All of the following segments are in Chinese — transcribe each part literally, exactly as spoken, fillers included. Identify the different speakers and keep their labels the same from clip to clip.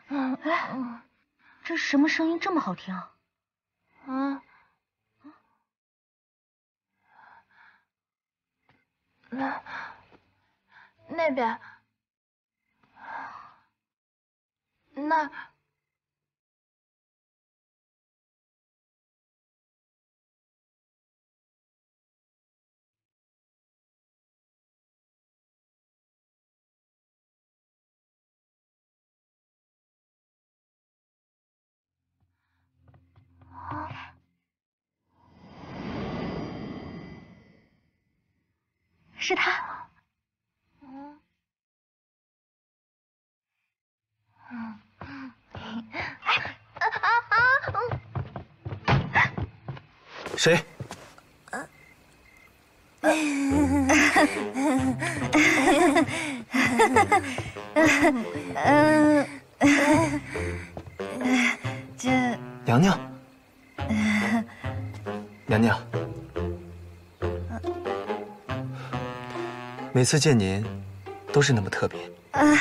Speaker 1: 嗯，哎，这什么声音这么好听啊？
Speaker 2: 嗯，那那边，那。
Speaker 1: 是他。
Speaker 2: 嗯嗯嗯，哎啊啊啊！
Speaker 3: 谁？
Speaker 1: 嗯，这
Speaker 3: 娘娘，娘娘，每次见您都是那么特别。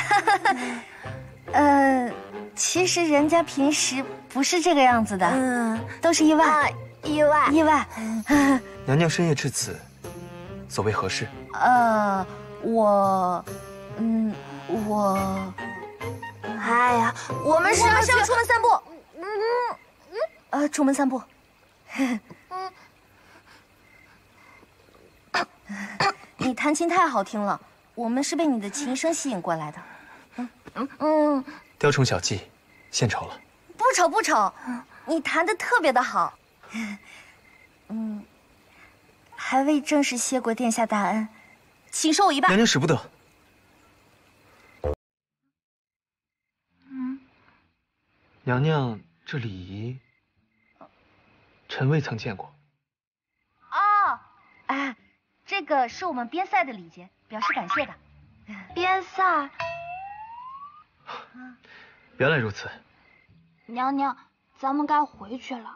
Speaker 1: 呃，其实人家平时不是这个样子的，嗯，都是意外，
Speaker 2: 意外，
Speaker 1: 意外。
Speaker 3: 娘娘深夜至此，所谓何事？
Speaker 1: 呃，我，嗯，我，
Speaker 2: 哎呀，我们是要
Speaker 1: 是要出门散步。嗯嗯，呃，出门散步。你弹琴太好听了，我们是被你的琴声吸引过来的。嗯嗯嗯，
Speaker 3: 雕虫小技，献丑了。
Speaker 1: 不丑不丑，你弹得特别的好。嗯，还未正式谢过殿下大恩，请受我一拜。
Speaker 3: 娘娘使不得。
Speaker 2: 嗯，
Speaker 3: 娘娘这礼仪，臣未曾见过。
Speaker 1: 哦，哎，这个是我们边塞的礼节，表示感谢的。
Speaker 2: 边塞。
Speaker 3: 原来如此。
Speaker 2: 娘娘，咱们该回去了。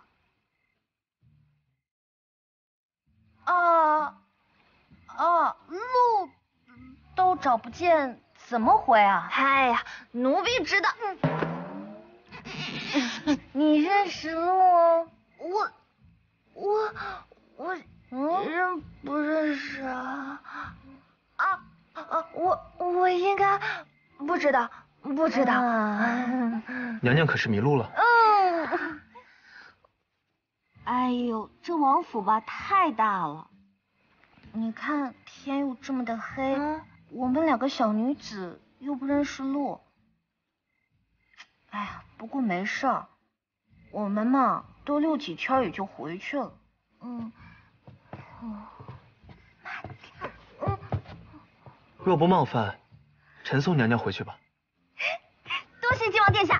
Speaker 1: 啊啊，路都找不见，怎么回啊？
Speaker 2: 哎呀，奴婢知道。
Speaker 1: 你认识路啊？
Speaker 2: 我我我
Speaker 1: 嗯，
Speaker 2: 认不认识啊？啊啊！我我应该不知道，不知道。
Speaker 1: 啊、
Speaker 3: 娘娘可是迷路了？
Speaker 1: 嗯。哎呦，这王府吧太大了，你看天又这么的黑，嗯、我们两个小女子又不认识路。哎呀，不过没事儿，我们嘛多溜几圈也就回去了。嗯，嗯，慢点。嗯，
Speaker 3: 若不冒犯，臣送娘娘回去吧。
Speaker 1: 多谢靖王殿下。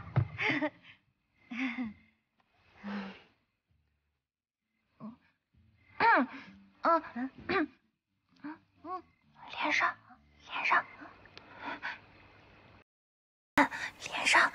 Speaker 1: 嗯嗯嗯嗯嗯，
Speaker 2: 连上，连上，连上。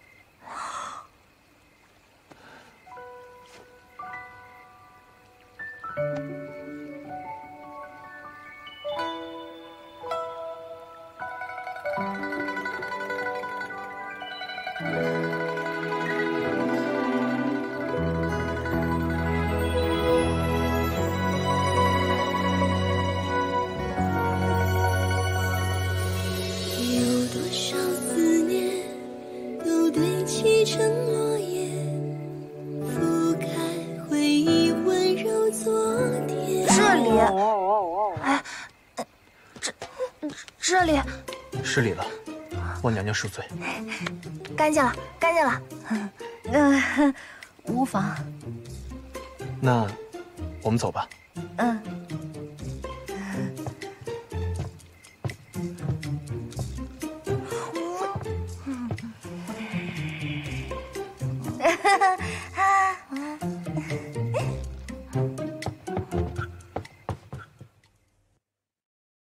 Speaker 2: 这里
Speaker 3: 失礼了，望娘娘恕罪。
Speaker 2: 干净了，干净了。
Speaker 1: 嗯，无妨。
Speaker 3: 那我们走吧。
Speaker 1: 嗯。